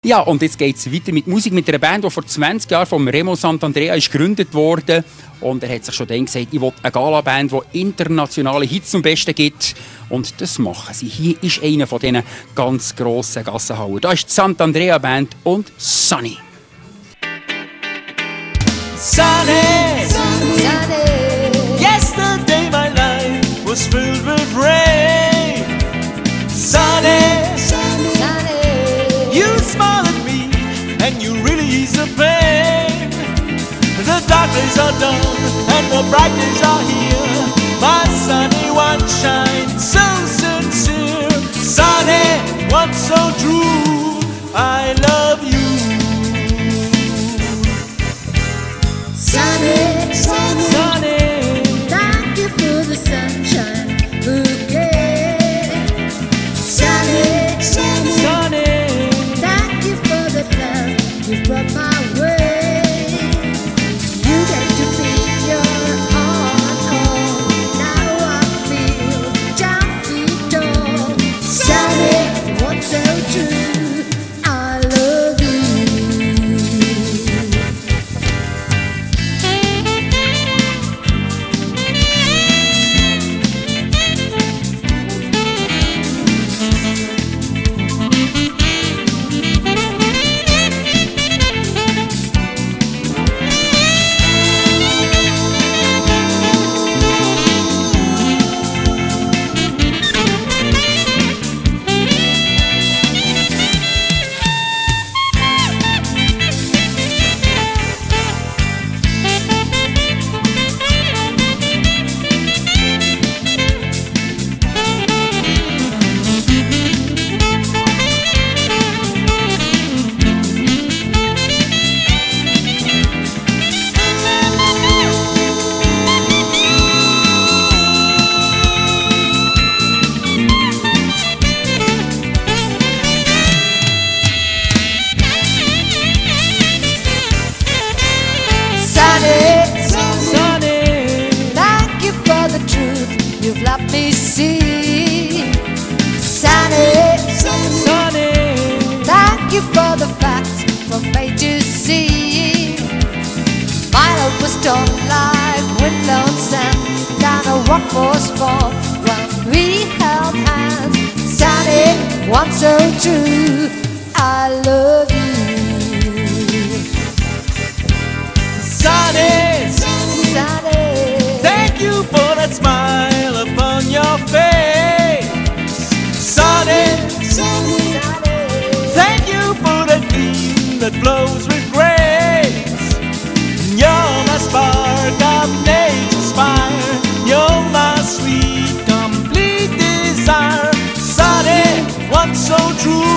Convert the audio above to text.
Ja, und jetzt geht es weiter mit Musik, mit einer Band, die vor 20 Jahren von Remo Sant'Andrea ist gegründet wurde. Und er hat sich schon dann gesagt, ich will eine Gala-Band, die internationale Hits zum Besten gibt. Und das machen sie. Hier ist einer von diesen ganz grossen Gassenhallen. Da ist die Sant'Andrea Band und Sunny. Sunny, sunny, sunny. Yesterday my life was filled with rain. Sunny, sunny, sunny. You smile at me and you really ease the pain. The dark days are done and the bright days are here. My sunny one shines so sincere. Sunny, one so true. I love you. Sunny, sunny, Sunny, thank you for the sunshine bouquet. Sunny, sunny, sunny. thank you for the love you brought my way. You get to be your own, now I feel 10 feet tall. Sunny, what's so true? I love you. You've let me see. Sunny, Sunny, thank you for the facts from A to Z. My love was done like wind-blown sand down a workforce fall when we held hands. Sunny, one so true. I love you. Sunny, Sunny, thank you for that smile upon your face. Sunny, Sunny, thank you for that beam that flows with grace. You're my spark of nature's fire. You're my sweet, complete desire. Sunny, one so true.